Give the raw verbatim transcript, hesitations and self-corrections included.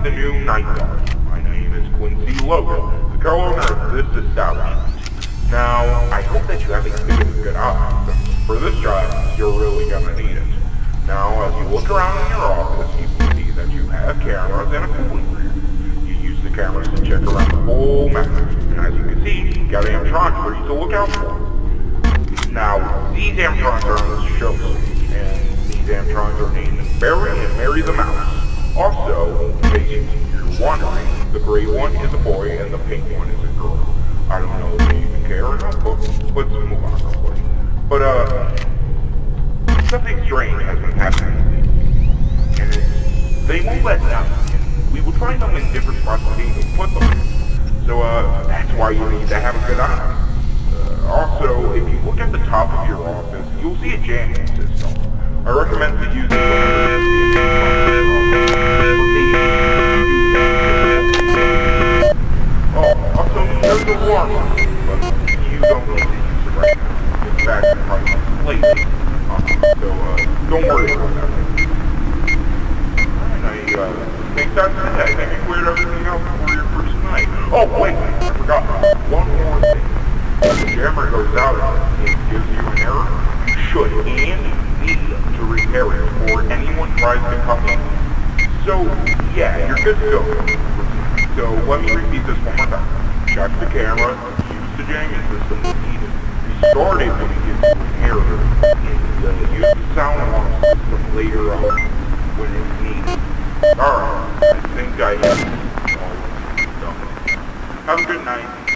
the new Night Guard. My name is Quincy Logan, the co-owner of this establishment. Now, I hope that you have a good, good eye. For this job, you're really gonna need it. Now, as you look around in your office, you can see that you have cameras and a cooling fan. You use the cameras to check around the whole map. And as you can see, you got animatronics for you to look out for. Now, these animatronics are on this show stage, and these animatronics are named Barry and Mary the Mouse. Also, in case you're wondering, the gray one is a boy and the pink one is a girl. I don't know if you even care or not, but let's move on real quick. But, uh, something strange has been happening lately, and it's, they won't let down, and we will find them in different spots of the game to put them in. So, uh, that's why you need to have a good eye. Uh, also, if you look at the top of your office, you'll see a jamming system. I recommend to use it Oh, also, there's a warning, but you don't need to use it right now. In fact, you're probably late. Uh, so, uh, don't worry about that. And I, uh, think that's it. I think we cleared everything out for your first night. Oh, wait, I forgot. One more thing. If the jammer goes out and it gives you an error, you should and need to repair it before anyone tries to come in. So, yeah, you're good to go. So, let me repeat this one more time. Check the camera, use the jamming system when needed, restart it when it gives you an error, and uh, use the sound alarm system later on when it's needed. Alright, I think I have it all done. Have a good night.